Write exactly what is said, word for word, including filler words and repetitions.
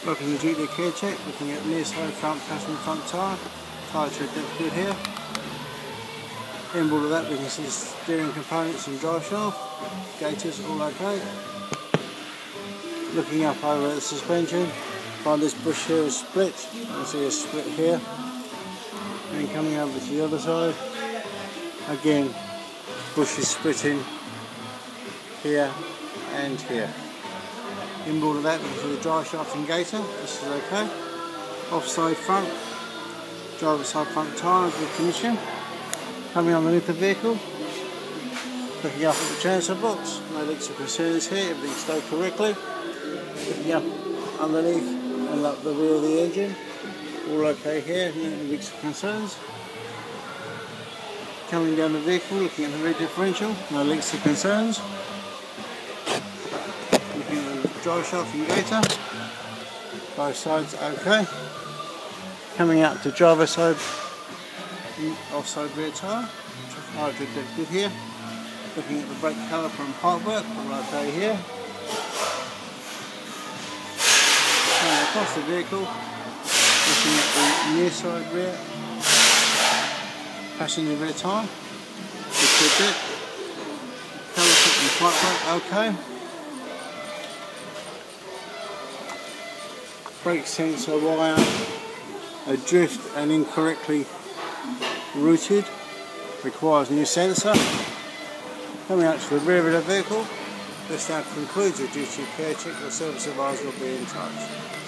Welcome to G T Care Check, looking at near side front passenger front tyre. Tyre tread depth good here. Inboard of that we can see steering components and drive shaft. Gators all okay. Looking up over at the suspension, find this bush here is split. You can see a split here. And coming over to the other side, again bush is splitting here and here. Inboard of that, we can see the drive shaft and gator. This is okay. Offside front, driver side front tyre, good condition. Coming underneath the vehicle, looking up at the transfer box, no leaks or concerns here, everything's stowed correctly. Looking up underneath and up the rear of the engine, all okay here, no leaks or concerns. Coming down the vehicle, looking at the rear differential, no leaks or concerns. Looking at the drive shaft and gator, both sides okay. Coming out to driver side, offside rear tyre, tyre tread depth good here. Looking at the brake caliper and pipework, all okay here. Coming across the vehicle, looking at the near side rear, passenger rear tyre, good tread depth. Caliper and pipework okay. Brake sensor wire adrift and incorrectly routed, requires new sensor. Coming out to the rear of the vehicle, this now concludes your duty of care check. Your service advisor will be in touch.